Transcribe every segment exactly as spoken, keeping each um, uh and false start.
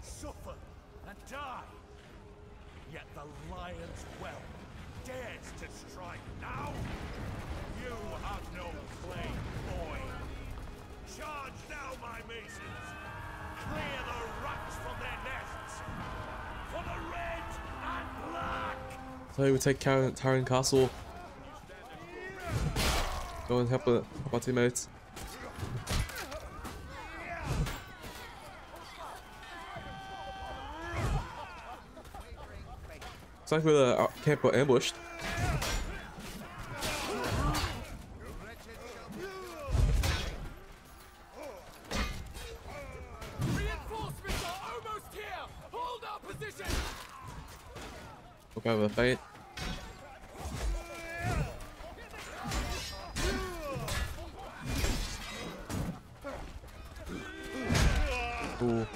suffer and die. Yet the lion's whelp dares to strike now. You have no claim, boy. Charge now, my masons. Clear the rats from their nests. For the red and black. So we take Tyrion, Tyrion Castle. Go and help, uh, help our teammates. It's like we're uh, camp got ambushed. Reinforcements are almost here. Hold our position. Look over the fate. Ooh.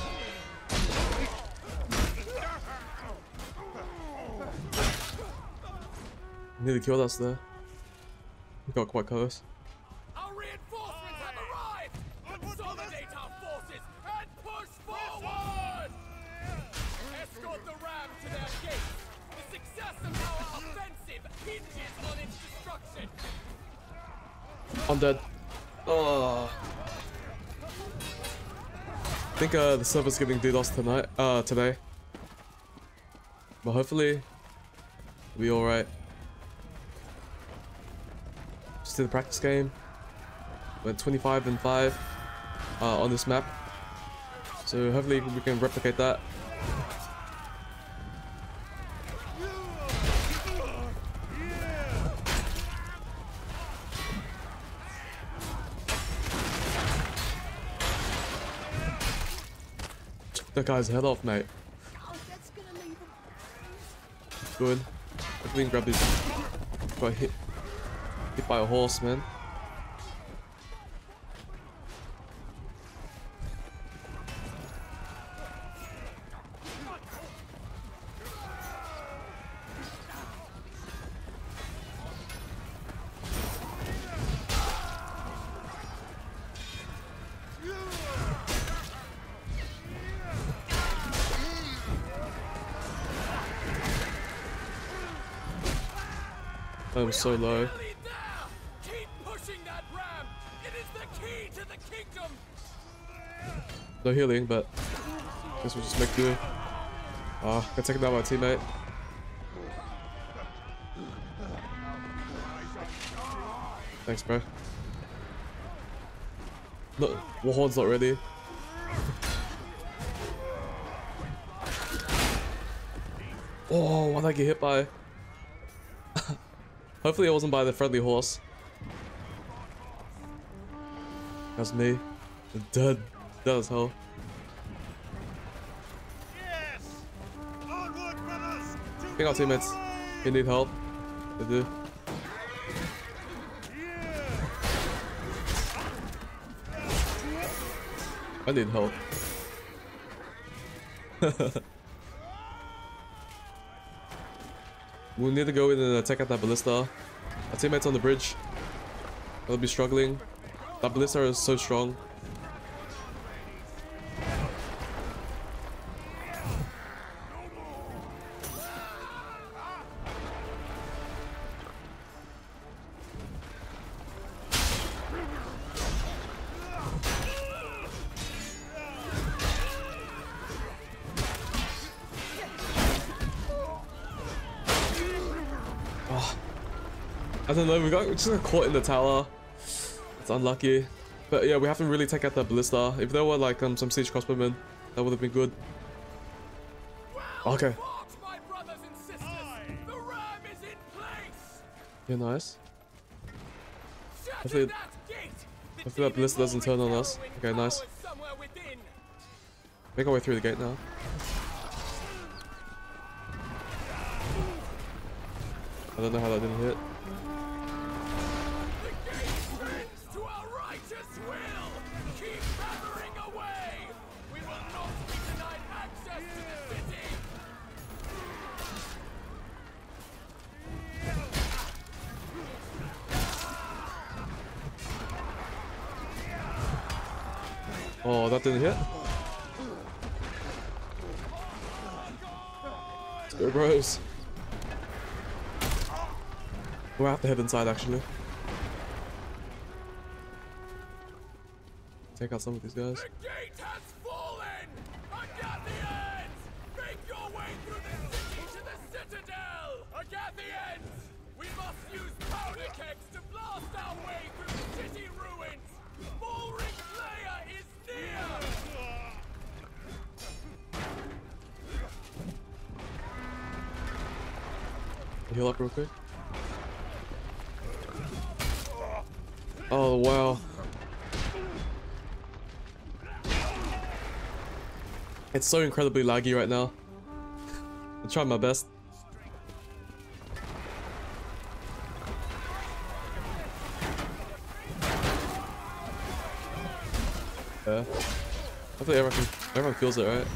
Nearly killed us there. We got quite close. Our reinforcements have arrived. Consolidate our forces and push forward. Escort the ram to their gates. The success of our offensive hinges on its destruction. I'm dead. Oh. I think uh, the server's getting DDoS tonight, uh, today. But hopefully, we'll be alright. Just did a practice game. Went twenty-five and five uh, on this map. So hopefully we can replicate that. That guy's head off, mate. Good. If we can grab this. Got hit. Hit by a horse, man. That was so low. Keep pushing that ram. It is the key to the kingdom. No healing, but guess we'll just make do. Ah, got taken down by my teammate. Thanks, bro. No, Warhorn's not ready. Oh, what did I get hit by? Hopefully it wasn't by the friendly horse. That's me. Dead. Dead as hell. Yes! Onward, brothers! I think our teammates, they need help. They do. I need help. We need to go in and attack at that ballista. Our teammates on the bridge. They'll be struggling. That ballista is so strong. I don't know, we got we just got caught in the tower. It's unlucky. But yeah, we haven't really taken out that ballista. If there were like um, some siege crossbowmen, that would have been good. Okay. Yeah, nice. Hopefully, hopefully that ballista doesn't turn on us. Okay, nice. Make our way through the gate now. I don't know how that didn't hit. Oh, that didn't hit? Let's go, bros. We'll have to head inside, actually. Take out some of these guys. The gate has fallen! Agathians! Make your way through the city to the citadel! Agathians! We must use powder kegs to blast our way through the city ruins! Bullring Slayer is near! Heal up real quick. Oh, wow. It's so incredibly laggy right now. I'm trying my best. Yeah. Hopefully everyone, can, everyone feels it, right?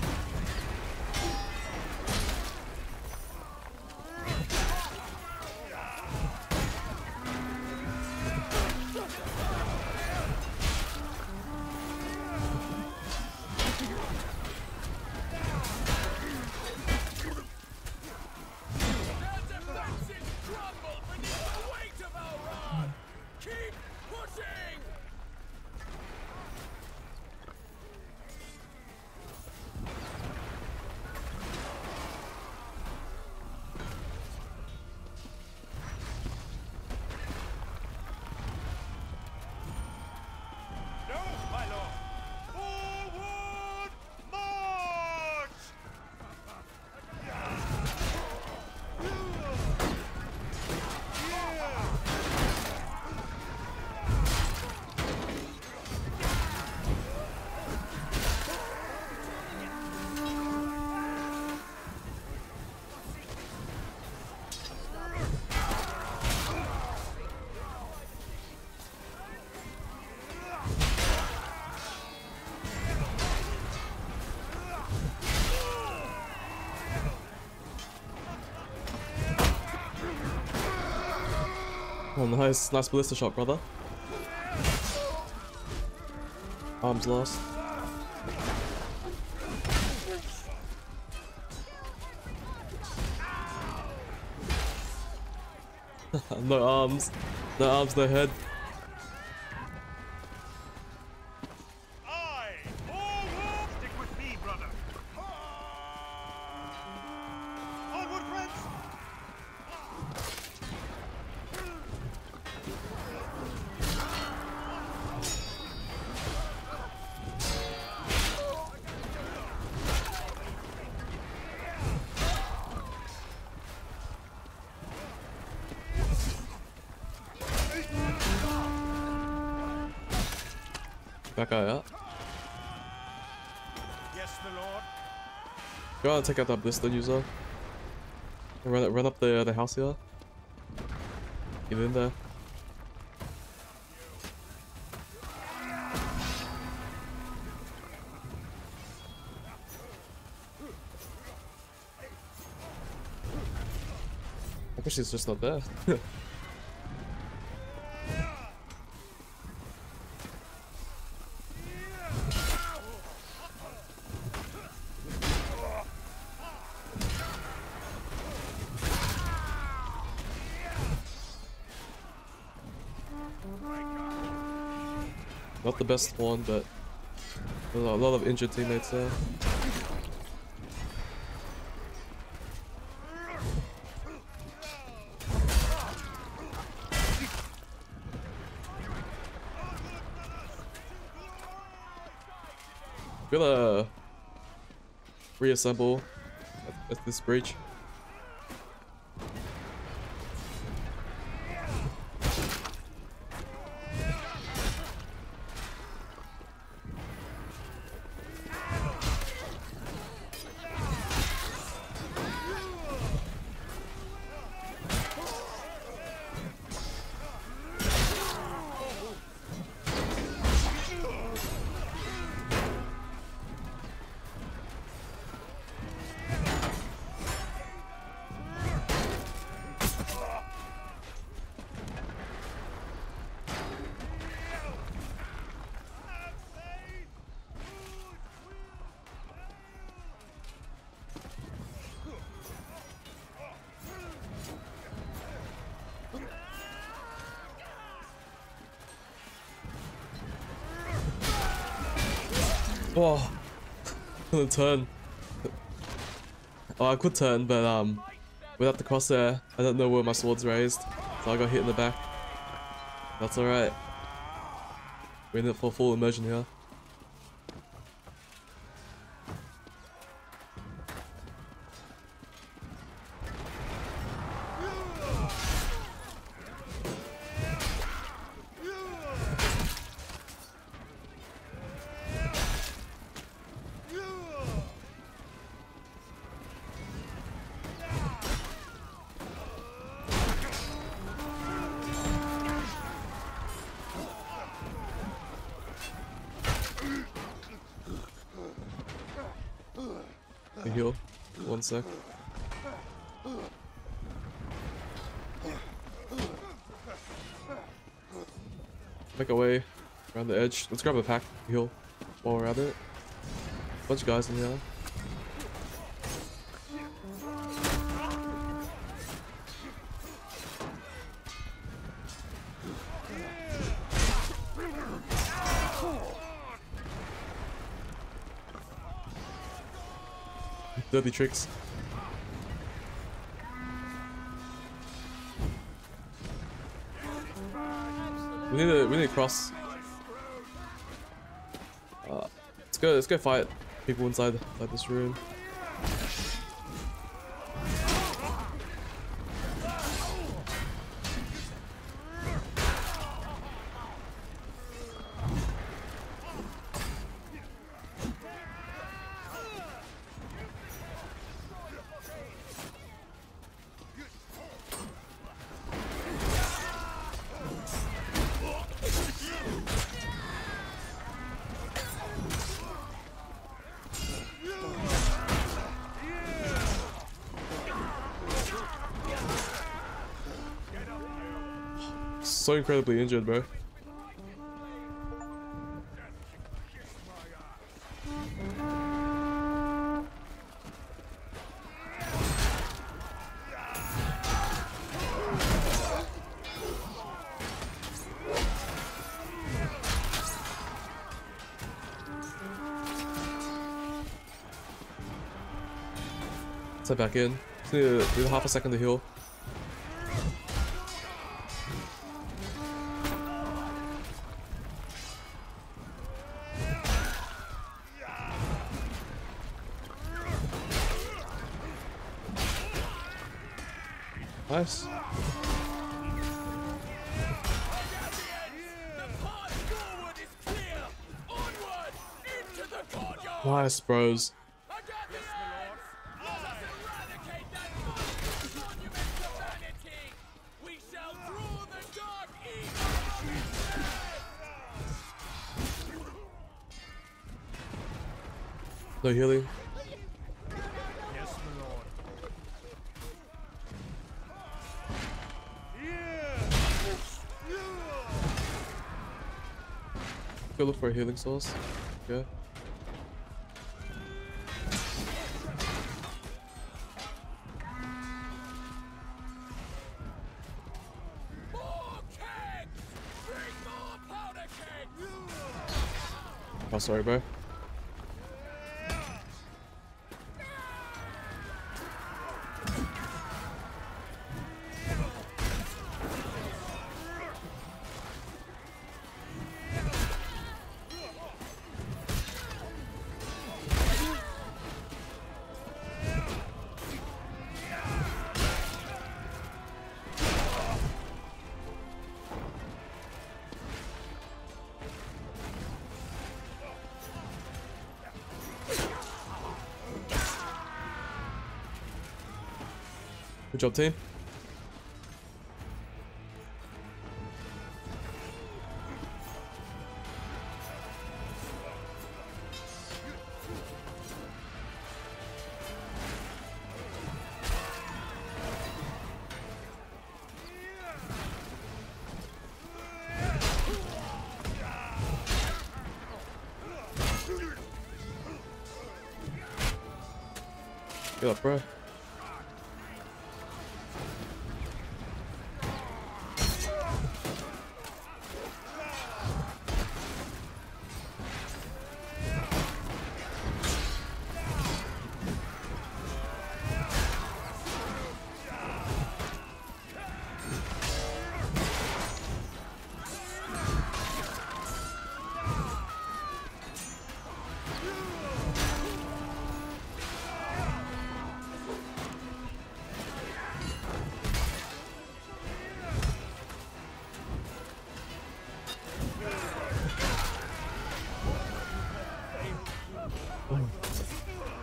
Oh, nice, nice ballista shot, brother. Arms lost. No arms, no arms, no head. Aye! Forward! Stick with me, brother. Onward, friends! That guy up. Yes, the Lord. Go on and take out that ballista user. And run, run up the, the house here. Get in there. I guess she's just not there. Not the best one, but there's a lot of injured teammates there. We're gonna reassemble at, at this breach. Whoa. Couldn't turn. Oh, I could turn, but um, without the crosshair, I don't know where my sword's raised, so I got hit in the back. That's alright. We're in it for full immersion here. I heal. One sec. Make our way around the edge. Let's grab a pack heal while we're at it. Bunch of guys in here. Dirty tricks. We need to we need to cross. Uh, let's go let's go fight people inside inside this room. So incredibly injured, bro. Let's head back in. Just need, a, need a half a second to heal. Nice. Nice, bros. No healing. Yes, my lord. Go look for a healing source. Yeah. Oh, sorry, bro. Good job, team. Get up, bro.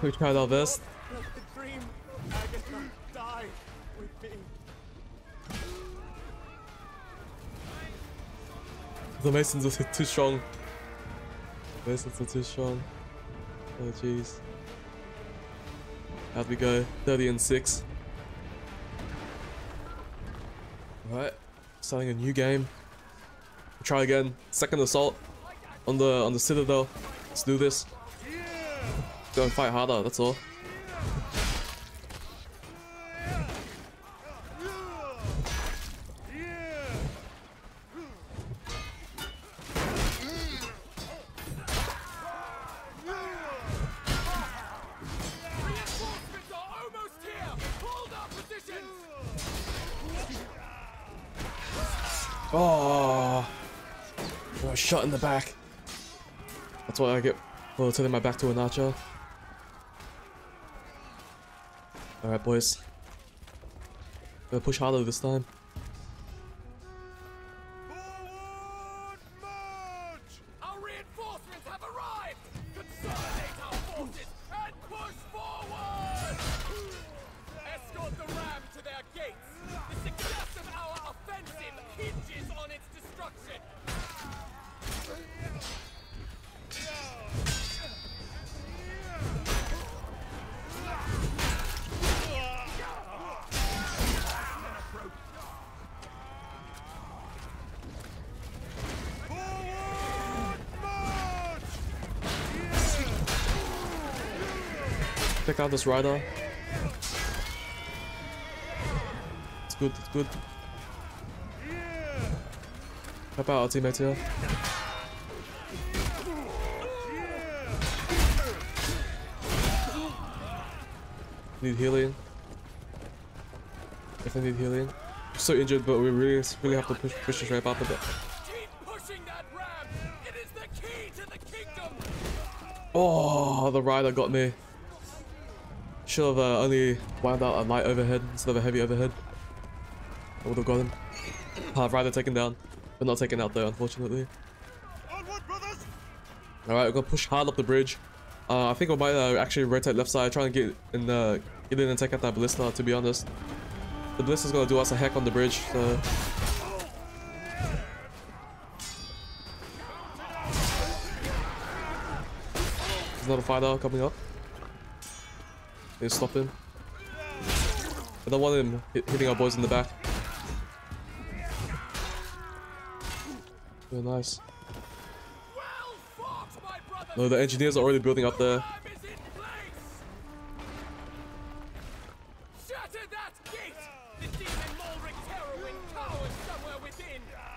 We tried our best. Let the dream, Agatha, die with me. The Masons are too strong. Masons are too strong. Oh jeez. How'd we go? thirty and six. Alright. Starting a new game. We'll try again. Second assault on the on the Citadel. Let's do this. Go and fight harder, that's all. Reinforcements are almost here. Hold our positions. Oh, I got shot in the back. That's what I get for turning my back to an archer. Alright, boys. Gotta push harder this time. Forward march! Our reinforcements have arrived. Consolidate our forces and push forward. Escort the ram to their gates. The success of our offensive hinges on its destruction. Forward march! Check out this rider. It's good, it's good. Help out our teammates here. Need healing. If I need healing. I'm so injured, but we really, really have to push, push this ramp up a bit. Keep pushing that ram. It is the key to the kingdom. Oh, the rider got me. Should have uh, only wound out a light overhead instead of a heavy overhead. I would have got him. Uh, rider taken down, but not taken out though, unfortunately. Onward, brothers! Alright, we're gonna push hard up the bridge. Uh, I think we might uh, actually rotate left side, try and get in, uh, get in and take out that ballista, to be honest. The ballista's gonna do us a heck on the bridge, so... There's another fighter coming up. Need to stop him. I don't want him hit hitting our boys in the back. Very nice. Well fought, my brother. No, the engineers are already building up there. Ram is in place. Shatter that gate. The demon Mulric Terrorwind cowers somewhere within.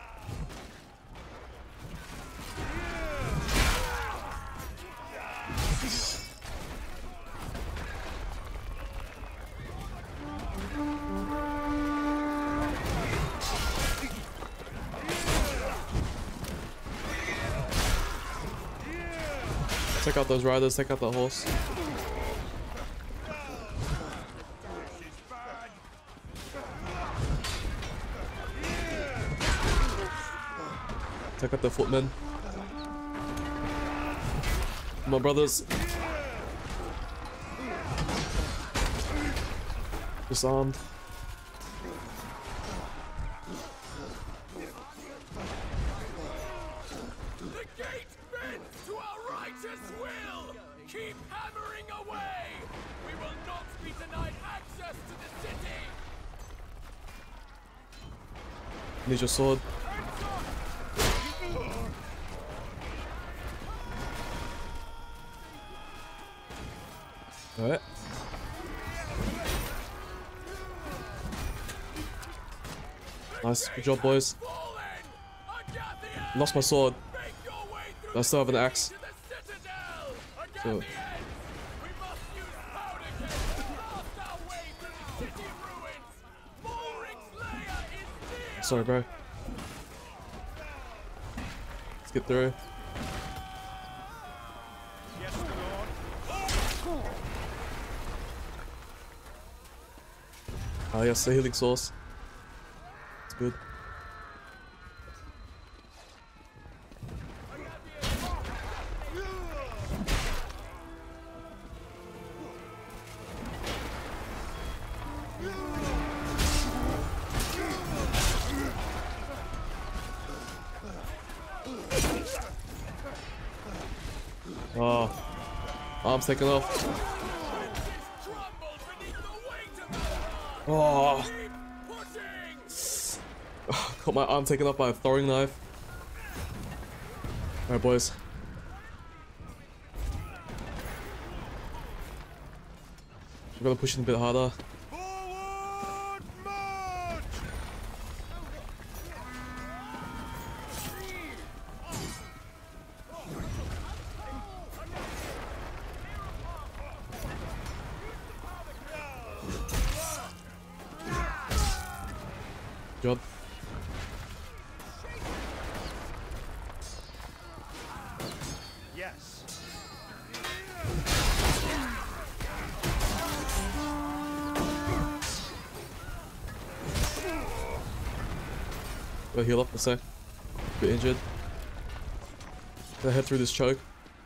Take out those riders, take out the horse. Take out the footmen. Come on, brothers. Disarmed. The gate bends to our righteous will. Keep hammering away. We will not be denied access to the city. Need your sword. Alright. Nice, good job, boys. Fallen. Agathian. Lost my sword. Make your way through I still have an axe. to the citadel. So, Agathian. We must use powder keg to blast our way through the city ruins. Mulric's lair is near. sorry, bro. Let's get through. Yes, my lord. Ah, yes, the healing source. It's good. Oh, arm's taken off. Oh, got my arm taken off by a throwing knife. Alright, boys. We're gonna push it a bit harder. Forward march! Job. Yes. Go heal up a sec. Bit injured. Gonna head through this choke.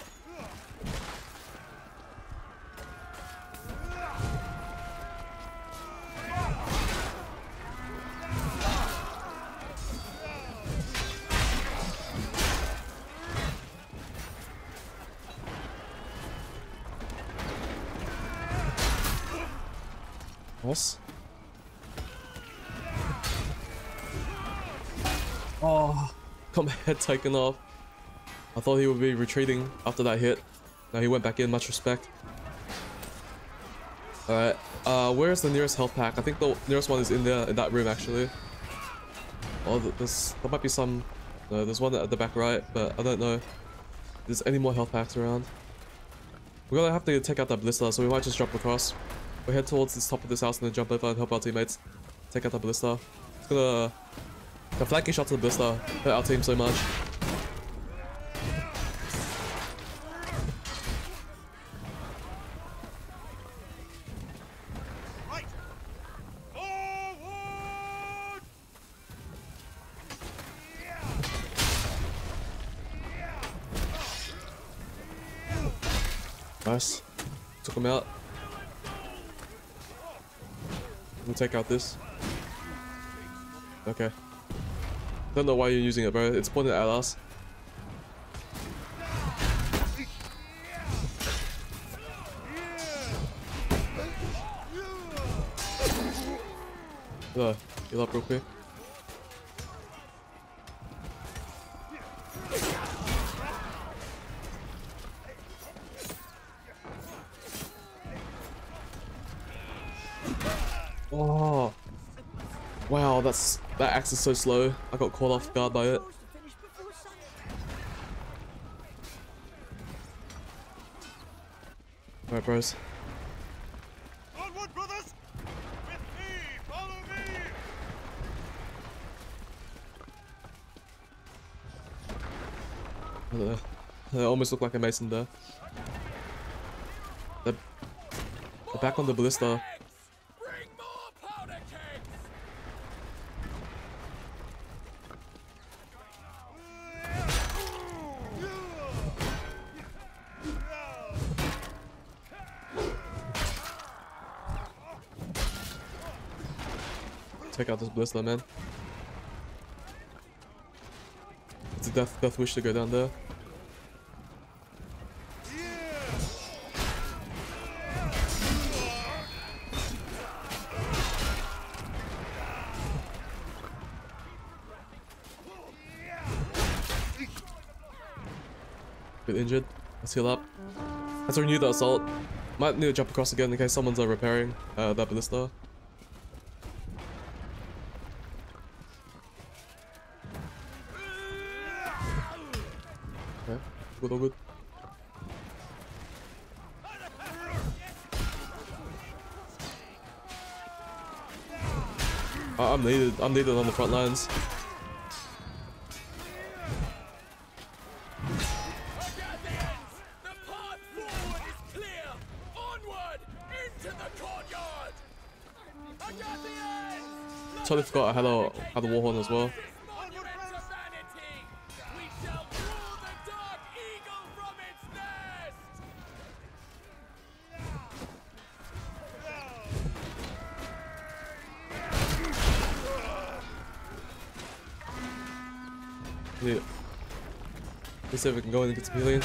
Nice. Oh, got my head taken off. I thought he would be retreating after that hit. Now he went back in, much respect. Alright, uh, where's the nearest health pack? I think the nearest one is in there, in that room actually. Oh, there's, there might be some, no, there's one at the back right, but I don't know if there's any more health packs around. We're gonna have to take out that blister, so we might just jump across. We'll head towards the top of this house and then jump over and help our teammates take out the blister. It's gonna... The flanking shot to the blister hurt our team so much. Right. Forward! Nice. Took him out. We'll take out this. Okay. Don't know why you're using it, bro. It's pointed at us. Uh, heal up real quick. Oh. Wow, that's that axe is so slow. I got caught off guard by it. Alright, bros. Onward, brothers! With me! Follow me! Uh, they almost look like a mason there. They're, they're back on the ballista. Bring more powder kegs! Take out this ballista, man. It's a death, death wish to go down there. Bit injured. Let's heal up. Let's renew the assault. Might need to jump across again in case someone's uh, repairing uh, that ballista. Okay, good, all good. Uh, I'm needed. I'm needed on the front lines. Totally forgot I had a had a warhorn as well. Yeah. Let's see if we can go in and get some healing.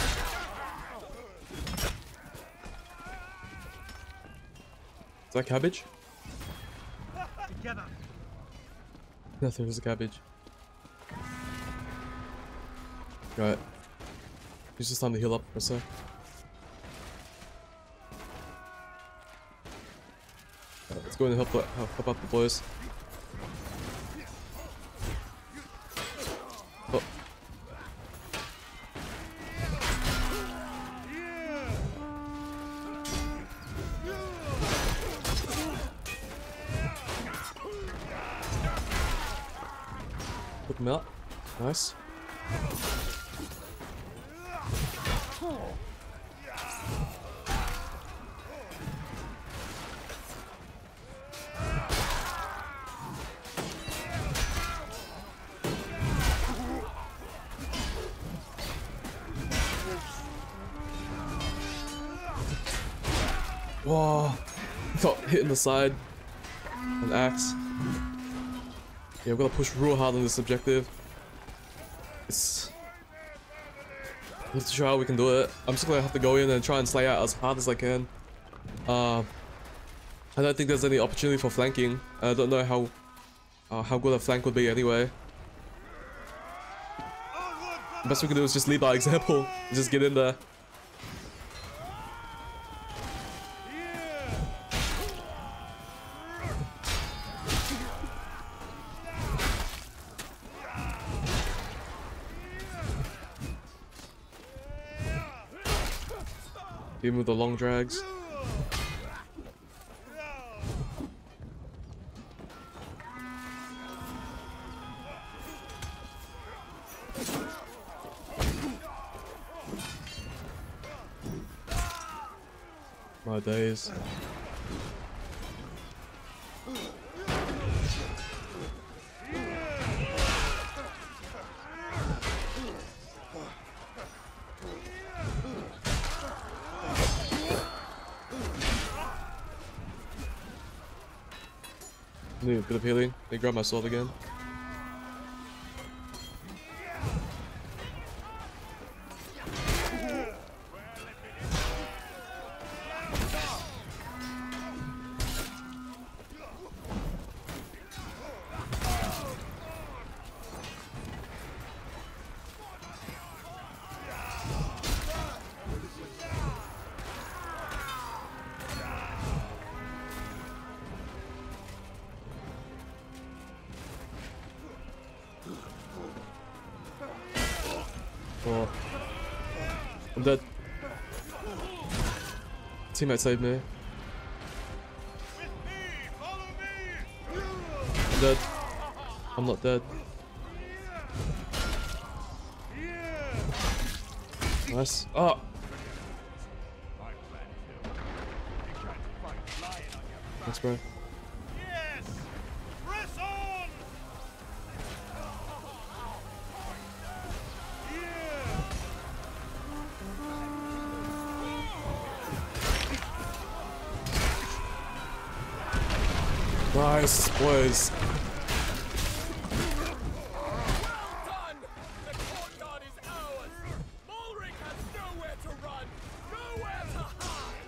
Is that cabbage? Together. Nothing, was a cabbage. Right. It's just time to heal up for a sec. Right, let's go in and help, the, help, help out the boys. Oh. Put them out. Nice. Whoa, got hit in the side. An axe. Yeah, we've got to push real hard on this objective. It's... Let's try how we can do it. I'm just gonna have to go in and try and slay out as hard as I can. Uh, I don't think there's any opportunity for flanking. I don't know how uh, how good a flank would be anyway. The best we can do is just lead by example. Just get in there. Even with the long drags. My days. Need a bit of healing. Let me grab my sword again. Oh. I'm dead. Teammate saved me. I'm dead. I'm not dead. Nice. Oh! Thanks, bro. Nice, boys. Done! The courtyard is ours! Mulrig has nowhere to run! Nowhere to hide!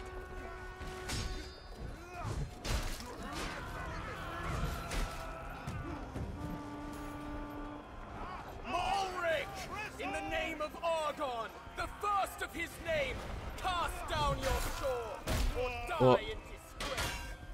Mulrig! In the name of Argon, the first of his name, cast down your sword, or die What? in disgrace!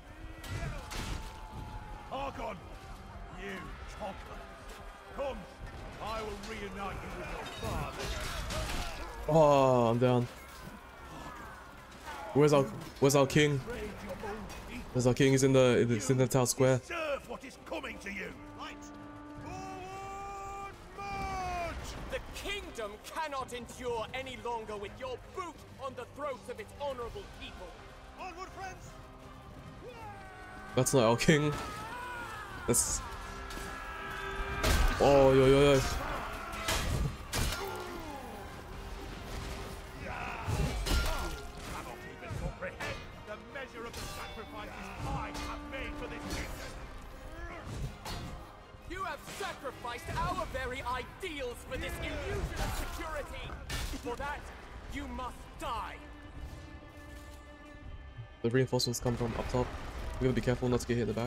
Argon, you toddler. Come, I will reunite you with your father. Oh, I'm down. Where's our Where's our king? Raise your own people. Where's our king? He's in the he's in the town square. Serve what is coming to you. Right. Forward march! The kingdom cannot endure any longer with your boot on the throats of its honorable people. Onward, friends. That's not our king. That's. Oh, yo, yo, yo. Cannot even comprehend the measure of the sacrifices I have made for this kingdom. You have sacrificed our very ideals for this illusion of security. For that, you must die. The reinforcements come from up top. We gotta be careful not to get hit in the back.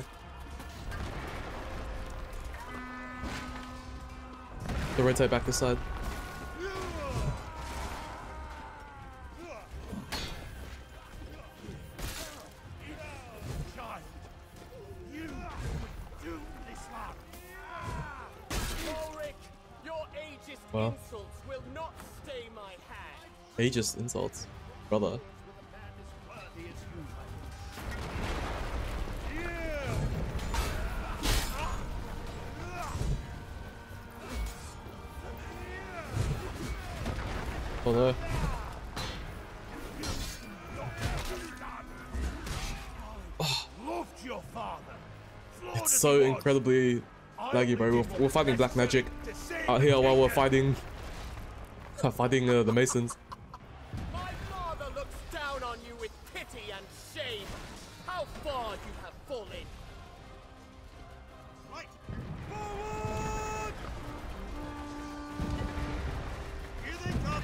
They rotate back this side. Child, you would do this land. Ulrich, your ageist Well. insults will not stay my hand. Ageist insults. Brother. Worthy as you. Oh no. Loved your father. It's so incredibly laggy, bro. We're, we're fighting black magic out here while we're fighting fighting uh, the Masons. My father looks down on you with pity and shame. How far you have fallen. Right. Forward! Here they come.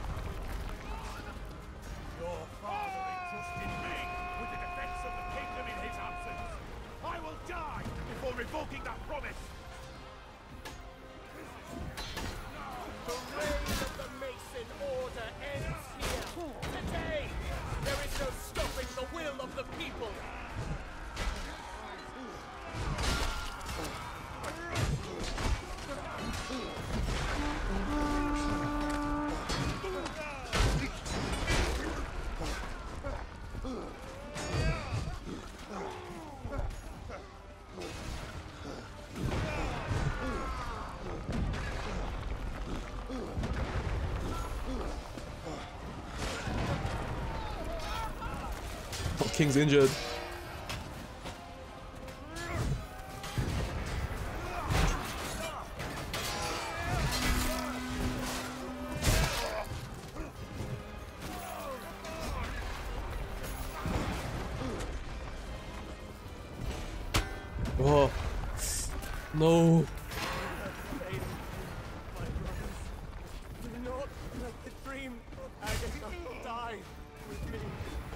Your father entrusted me with the defense of the kingdom in his absence. I will die before revoking that promise. The reign of the Mason Order ends here. Today, there is no stopping the will of the people. Oh, King's injured. Oh no. Do not let the dream of Agatha die with me.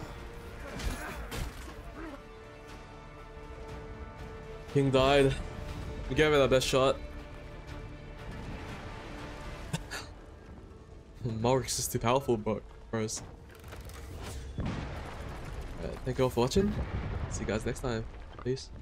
King died. We gave it our best shot. Morris is too powerful, bro. Bros. Alright, thank you all for watching. See you guys next time. Peace.